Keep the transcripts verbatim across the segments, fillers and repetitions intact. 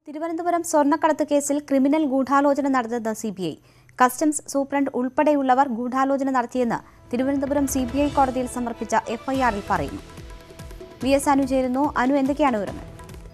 തിരുവനന്തപുരം സ്വർണ്ണക്കടത്ത് കേസിൽ ക്രിമിനൽ ഗൂഢാലോചന നടന്നത് C B I. Customs superintendent ഉൾപ്പെടെയുള്ളവർ ഗൂഢാലോചന നടത്തിയെന്ന് തിരുവനന്തപുരം സി ബി ഐ കോടതിയിൽ സമർപ്പിച്ച എഫ്ഐആറിൽ പറയുന്നു. വി എസ് അനു ചേരുന്നു. അനു, എന്തൊക്കെയാണ് വിവരങ്ങൾ?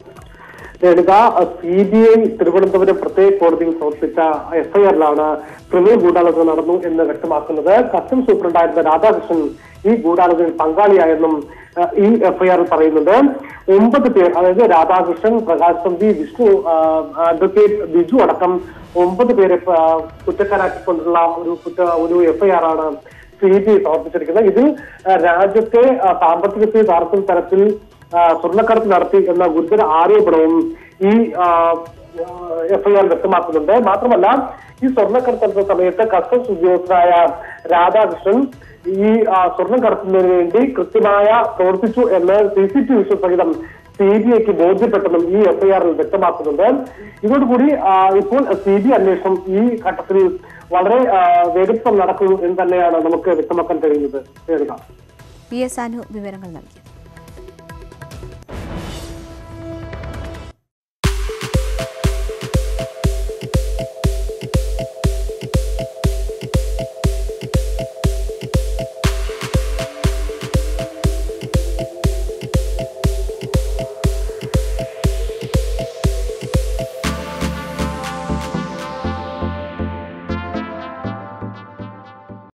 സി ബി ഐ തിരുവനന്തപുരം പ്രത്യേക കോടതിയിൽ സമർപ്പിച്ച എഫ്ഐആറിലാണ് ക്രിമിനൽ ഗൂഢാലോചന നടന്നു എന്ന് വ്യക്തമാക്കുന്നത്. കസ്റ്റംസ് സൂപ്രണ്ടായിരുന്ന രാധാകൃഷ്ണൻ ഈ ഗൂഢാലോചനയിൽ പങ്കാളിയായെന്നും ഈ എഫ്ഐആറിൽ പറയുന്നുണ്ട്. ഒമ്പത് പേർ, അതായത് രാധാകൃഷ്ണൻ, പ്രകാശ് തമ്പി, വിഷ്ണു, അഡ്വക്കേറ്റ് ബിജു അടക്കം ഒമ്പത് പേരെ കുറ്റക്കാരാക്കിക്കൊണ്ടുള്ള ഒരു കുറ്റ ഒരു എഫ്ഐആർ ആണ് സി ബി ഐ സമർപ്പിച്ചിരിക്കുന്നത്. ഇതിൽ രാജ്യത്തെ സാമ്പത്തിക സ്ഥിതി താഴ്ത്തുന്ന തരത്തിൽ സ്വർണ്ണക്കടത്ത് നടത്തി എന്ന ഗുരുതര ആരോപണവും ഈ എഫ്ഐആർ വ്യക്തമാക്കുന്നുണ്ട്. മാത്രമല്ല, ഈ സ്വർണ്ണക്കടത്ത് നടത്തുന്ന സമയത്ത് കസ്റ്റംസ് ഉദ്യോഗസ്ഥരായ രാധാകൃഷ്ണൻ ഈ സ്വർണം കടത്തുന്നതിന് വേണ്ടി കൃത്യമായ പ്രവർത്തിച്ചു എന്ന് സി സി ടി വി സഹിതം സി ബി ഐക്ക് ബോധ്യപ്പെട്ടെന്നും ഈ എഫ്ഐആറിൽ വ്യക്തമാക്കുന്നുണ്ട്. ഇതോടുകൂടി ഇപ്പോൾ സി ബി ഐ അന്വേഷണം ഈ ഘട്ടത്തിൽ വളരെ വേഗത്തിൽ നടക്കുന്നു എന്ന് തന്നെയാണ് നമുക്ക് വ്യക്തമാക്കാൻ കഴിയുന്നത്. പി എസ് അനു വിവരങ്ങൾ നൽകി.